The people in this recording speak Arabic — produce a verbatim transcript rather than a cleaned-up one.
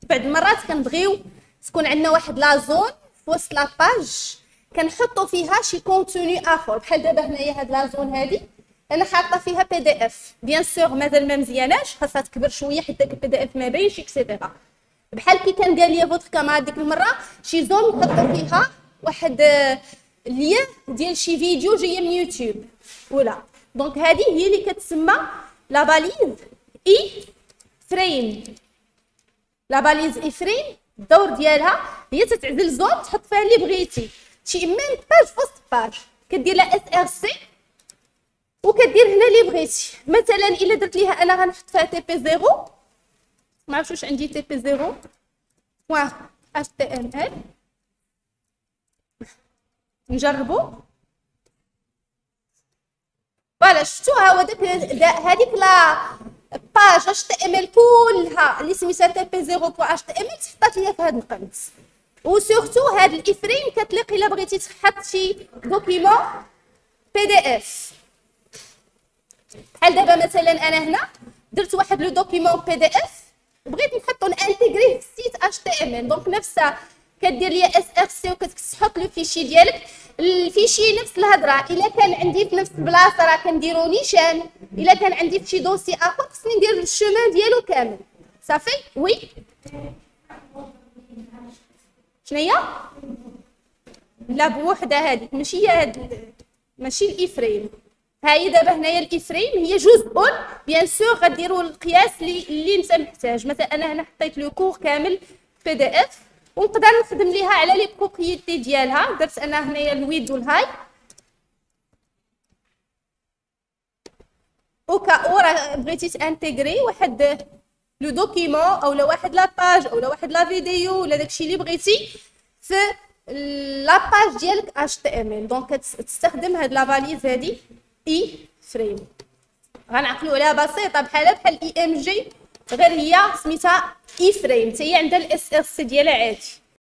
بعض المرات كنبغيو تكون عندنا واحد لا زون في وسط لاباج كنحطوا فيها شي كونتوني اخر، بحال دابا هنايا هاد لا زون هادي انا حاطه فيها بي دي اف. بيان سور مازال ما مزياناش، خاصها تكبر شويه حيت داك البي دي اف ما باينش اكسيتيرا. بحال كي كان قال لي فوتر كاماراد ديك المره شي زون نحطوا فيها واحد ليان ديال شي فيديو جايه من يوتيوب ولا. دونك هذه هي اللي كتسمى لا باليز اي فريم. لا باليز اي فريم الدور ديالها هي تتعزل زون تحط فيها اللي بغيتي، شي ميم باج فوسط باج كدير لها اس ار سي وكدير هنا اللي بغيتي. مثلا الا درت ليها انا غنحط فيها تي بي زيرو، ما عرفتش واش عندي تي بي زيرو بوان اش تي ام ال، نجربو. فوالا شفتوا ها هو داك هذيك لا باج اش تي ام ال كلها اللي سميتها تي بي زيرو بوان اش تي ام ال تحطات ليا في هذا القنت. وسورتو هاد الافريم كتليق الا بغيتي تحط شي دوكيمون بي دي اف. بحال دابا مثلا انا هنا درت واحد لو دوكيمون بي دي اف بغيت نحطو نانتيغريه في السيت اش تي ام ال. دونك نفسها كدير ليا اس ار سي وكتحط لو فيشي ديالك. الفيشي نفس الهضره، الا كان عندي في نفس البلاصه راه كنديرو نيشان، الا كان عندي في شي دوسي اخر خصني ندير الشومان ديالو كامل. صافي وي شناهي لا بوحده هذيك ماشي هي هاد ماشي الايفريم. ها هي دابا هنايا الايفريم هي جزء بيان سور غديروا القياس اللي اللي انت محتاج. مثلا انا هنا حطيت لو كور كامل بي دي اف ونقدر نخدم ليها على لي بروبريتي ديالها. درت انا هنايا الويد والهاي اوكا او راه بغيتي تانتيغري واحد لو دوكيمون او لا واحد لا باج او لا واحد لا فيديو ولا داكشي اللي بغيتي في لاباج ديالك اش تي ام ال. دونك تستخدم هاد لا فاليز هادي اي فريم. غنعقلوا عليها بسيطه بحال بحال اي ام جي، غير هي سميتها اي فريم، حتى هي عندها الاس اس ديالها عادي.